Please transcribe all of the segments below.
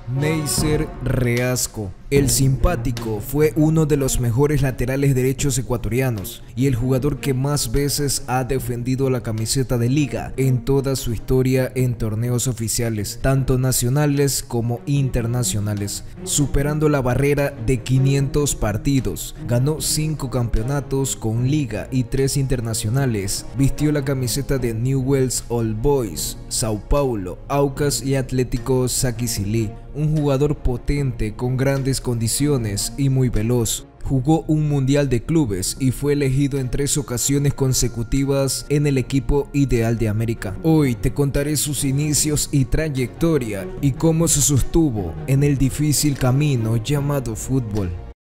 Neisser Reasco. El simpático fue uno de los mejores laterales derechos ecuatorianos y el jugador que más veces ha defendido la camiseta de Liga en toda su historia en torneos oficiales, tanto nacionales como internacionales, superando la barrera de 500 partidos. Ganó 5 campeonatos con Liga y 3 internacionales. Vistió la camiseta de Newell's Old Boys, Sao Paulo, Aucas y Atlético Saquicilí. Un jugador potente con grandes condiciones y muy veloz. Jugó un mundial de clubes y fue elegido en 3 ocasiones consecutivas en el equipo ideal de América. Hoy te contaré sus inicios y trayectoria y cómo se sostuvo en el difícil camino llamado fútbol.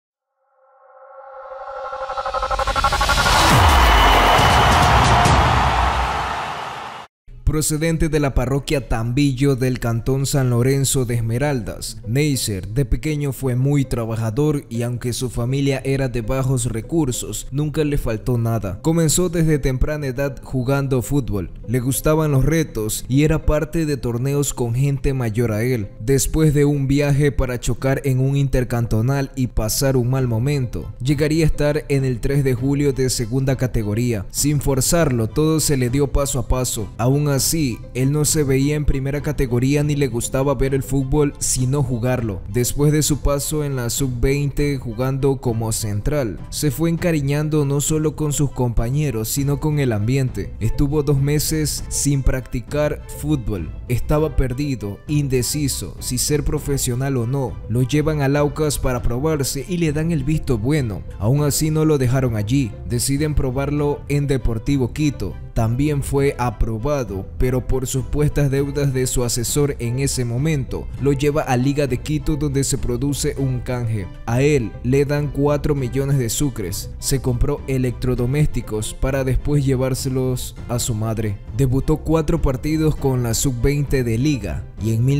Procedente de la parroquia Tambillo del cantón San Lorenzo de Esmeraldas, Neisser de pequeño fue muy trabajador y aunque su familia era de bajos recursos, nunca le faltó nada. Comenzó desde temprana edad jugando fútbol, le gustaban los retos y era parte de torneos con gente mayor a él. Después de un viaje para chocar en un intercantonal y pasar un mal momento, llegaría a estar en el 3 de julio de segunda categoría. Sin forzarlo, todo se le dio paso a paso. Aún así, él no se veía en primera categoría ni le gustaba ver el fútbol sino jugarlo. Después de su paso en la sub-20 jugando como central, se fue encariñando no solo con sus compañeros sino con el ambiente. Estuvo 2 meses sin practicar fútbol. Estaba perdido, indeciso si ser profesional o no. Lo llevan al Aucas para probarse y le dan el visto bueno. Aún así no lo dejaron allí. Deciden probarlo en Deportivo Quito. También fue aprobado, pero por supuestas deudas de su asesor en ese momento, lo lleva a Liga de Quito donde se produce un canje. A él le dan 4 millones de sucres. Se compró electrodomésticos para después llevárselos a su madre. Debutó 4 partidos con la sub-20 de Liga y en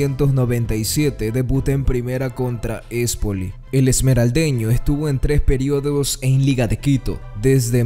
1997 debuta en primera contra Espoli. El esmeraldeño estuvo en 3 periodos en Liga de Quito, desde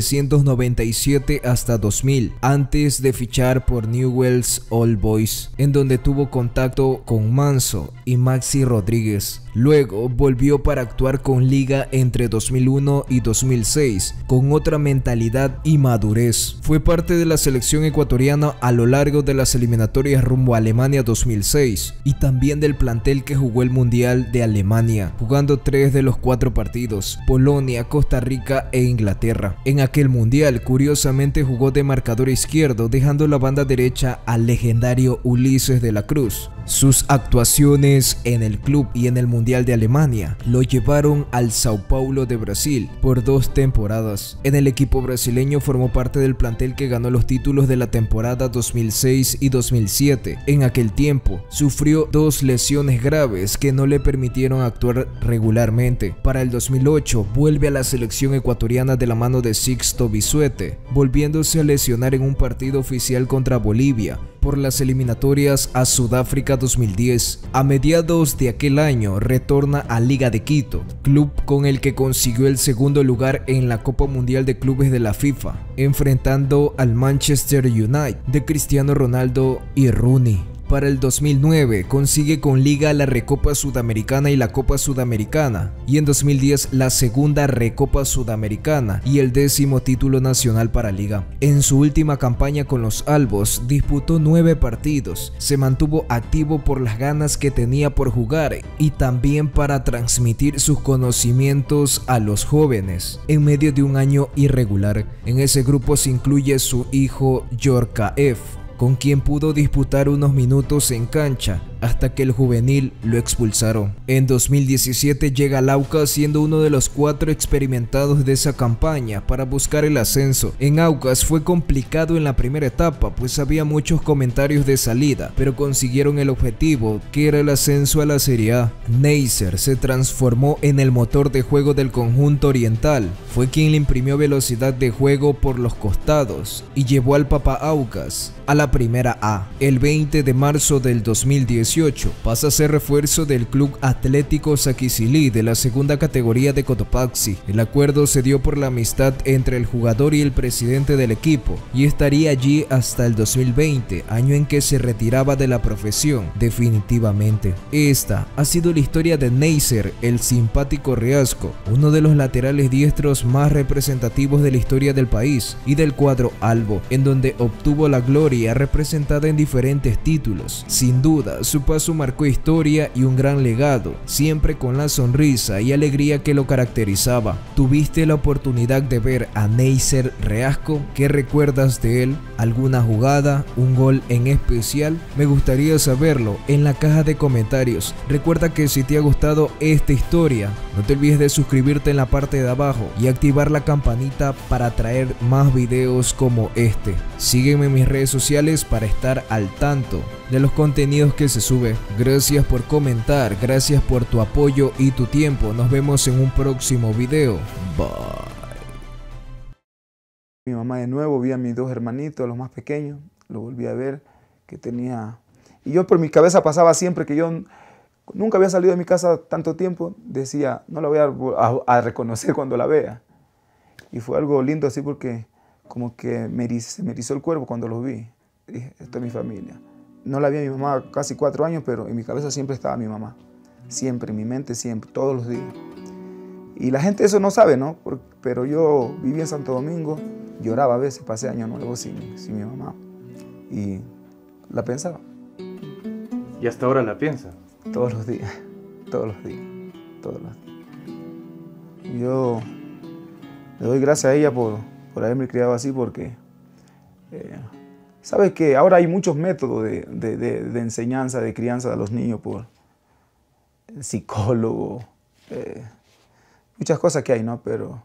1997 hasta 2000, antes de fichar por Newell's Old Boys, en donde tuvo contacto con Manso y Maxi Rodríguez. Luego volvió para actuar con Liga entre 2001 y 2006, con otra mentalidad y madurez. Fue parte de la selección ecuatoriana a lo largo de las eliminatorias rumbo a Alemania 2006 y también del plantel que jugó el Mundial de Alemania, jugando 3 de los 4 partidos, Polonia, Costa Rica e Inglaterra. En aquel Mundial, curiosamente jugó de marcador izquierdo, dejando la banda derecha al legendario Ulises de la Cruz. Sus actuaciones en el club y en el Mundial de Alemania lo llevaron al Sao Paulo de Brasil por 2 temporadas. En el equipo brasileño formó parte del plantel que ganó los títulos de la temporada 2006 y 2007. En aquel tiempo sufrió 2 lesiones graves que no le permitieron actuar regularmente. Para el 2008 vuelve a la selección ecuatoriana de la mano de Sixto Bisuete, volviéndose a lesionar en un partido oficial contra Bolivia por las eliminatorias a Sudáfrica 2010. A mediados de aquel año retorna a Liga de Quito, club con el que consiguió el 2º lugar en la Copa Mundial de Clubes de la FIFA, enfrentando al Manchester United de Cristiano Ronaldo y Rooney. Para el 2009 consigue con Liga la Recopa Sudamericana y la Copa Sudamericana, y en 2010 la segunda Recopa Sudamericana y el 10º título nacional para Liga. En su última campaña con los Albos disputó 9 partidos, se mantuvo activo por las ganas que tenía por jugar y también para transmitir sus conocimientos a los jóvenes en medio de un año irregular. En ese grupo se incluye su hijo Yorkaev, con quien pudo disputar unos minutos en cancha hasta que el juvenil lo expulsaron. En 2017 llega al Aucas siendo uno de los 4 experimentados de esa campaña para buscar el ascenso. En Aucas fue complicado en la primera etapa pues había muchos comentarios de salida, pero consiguieron el objetivo que era el ascenso a la Serie A. Neisser se transformó en el motor de juego del conjunto oriental, fue quien le imprimió velocidad de juego por los costados y llevó al Papa Aucas a la Primera A. El 20 de marzo del 2018 pasa a ser refuerzo del Club Atlético Saquicilí de la segunda categoría de Cotopaxi. El acuerdo se dio por la amistad entre el jugador y el presidente del equipo y estaría allí hasta el 2020, año en que se retiraba de la profesión definitivamente. Esta ha sido la historia de Neisser, el simpático Riasco, uno de los laterales diestros más representativos de la historia del país y del cuadro albo, en donde obtuvo la gloria representada en diferentes títulos. Sin duda, su paso marcó historia y un gran legado, siempre con la sonrisa y alegría que lo caracterizaba. ¿Tuviste la oportunidad de ver a Neisser Riasco? ¿Qué recuerdas de él? ¿Alguna jugada? ¿Un gol en especial? Me gustaría saberlo en la caja de comentarios. Recuerda que si te ha gustado esta historia, no te olvides de suscribirte en la parte de abajo y activar la campanita para traer más videos como este. Sígueme en mis redes sociales para estar al tanto de los contenidos que se sube. Gracias por comentar, gracias por tu apoyo y tu tiempo. Nos vemos en un próximo video. Bye. Mi mamá de nuevo, vi a mis dos hermanitos, los más pequeños, lo volví a ver, que tenía... Y yo por mi cabeza pasaba siempre que yo nunca había salido de mi casa tanto tiempo, decía, no la voy a reconocer cuando la vea. Y fue algo lindo así porque como que se me erizó el cuerpo cuando los vi. Dije, esto es mi familia. No la vi a mi mamá casi 4 años, pero en mi cabeza siempre estaba mi mamá. Siempre, en mi mente siempre, todos los días. Y la gente eso no sabe, ¿no? Pero yo viví en Santo Domingo, lloraba a veces, pasé año nuevo sin mi mamá. Y la pensaba. ¿Y hasta ahora la piensa? Todos los días, todos los días, todos los días. Yo le doy gracias a ella por haberme criado así porque, ¿sabes qué? Ahora hay muchos métodos de enseñanza, de crianza de los niños por el psicólogo, muchas cosas que hay, ¿no? Pero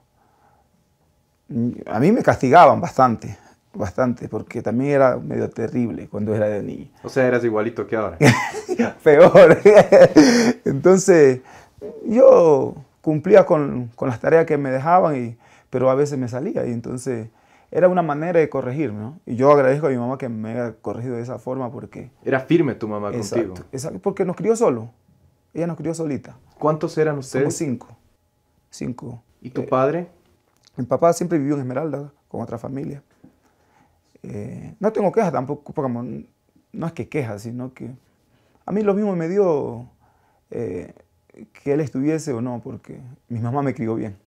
a mí me castigaban bastante, porque también era medio terrible cuando era de niño. O sea, eras igualito que ahora. Peor. Entonces, yo cumplía con las tareas que me dejaban, pero a veces me salía. Y entonces, era una manera de corregirme, ¿no? Y yo agradezco a mi mamá que me haya corregido de esa forma porque... Era firme tu mamá contigo. Exacto, porque nos crió solo. Ella nos crió solita. ¿Cuántos eran ustedes? Somos 5. ¿Y tu padre? Mi papá siempre vivió en Esmeralda con otra familia. No tengo quejas tampoco, porque no es que quejas, sino que a mí lo mismo me dio que él estuviese o no, porque mi mamá me crió bien.